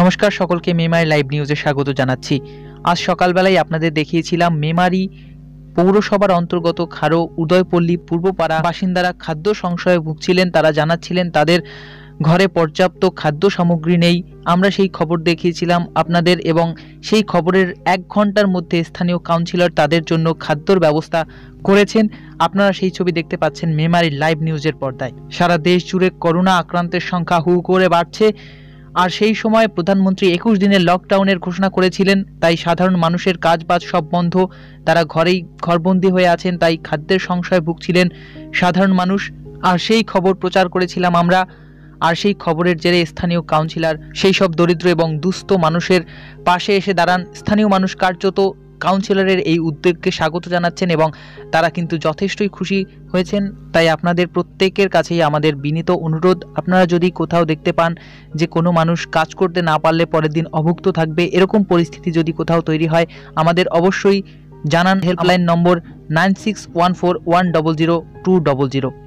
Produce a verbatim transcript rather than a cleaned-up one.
নমস্কার সকলকে মেমারি লাইভ নিউজে স্বাগত জানাচ্ছি। আজ সকালবেলায় আপনাদের দেখিয়েছিলাম মেমারি পৌরসভার অন্তর্গত খারো উদয়পল্লী পূর্বপাড়া বাসিন্দারা খাদ্য সংশয়ে ভুগছিলেন। তারা জানাচ্ছিলেন তাদের ঘরে পর্যাপ্ত খাদ্য সামগ্রী নেই। আমরা সেই খবর দেখিয়েছিলাম আপনাদের এবং সেই খবরের এক ঘন্টার মধ্যে স্থানীয় কাউন্সিলর তাদের জন্য খাদ্যর ব্যবস্থা করেছেন। আপনারা সেই ছবি দেখতে পাচ্ছেন মেমারি লাইভ নিউজের পর্দায়। সারা দেশ জুড়ে করোনা আক্রান্তের সংখ্যা হু করে বাড়ছে, আর সেই সময় প্রধানমন্ত্রী একুশ দিনের লকডাউনের ঘোষণা করেছিলেন। তাই সাধারণ মানুষের কাজ বাজ সব বন্ধ, তারা ঘরেই ঘরবন্দি হয়ে আছেন। তাই খাদ্যের সংশয়ে ভুগছিলেন সাধারণ মানুষ, আর সেই খবর প্রচার করেছিলাম আমরা। আর সেই খবরের জেরে স্থানীয় কাউন্সিলর সেই সব দরিদ্র এবং দুস্থ মানুষের পাশে এসে দাঁড়ান। স্থানীয় মানুষ কার্যত কাউন্সিলরের এই উদ্যোগকে স্বাগত জানাচ্ছেন এবং তারা কিন্তু যথেষ্টই খুশি হয়েছেন। তাই আপনাদের প্রত্যেকের কাছেই আমাদের বিনীত অনুরোধ, আপনারা যদি কোথাও দেখতে পান যে কোনো মানুষ কাজ করতে না পারলে পরের দিন অভুক্ত থাকবে, এরকম পরিস্থিতি যদি কোথাও তৈরি হয়, আমাদের অবশ্যই জানান। Helpline number nine six one four one double zero two double zero.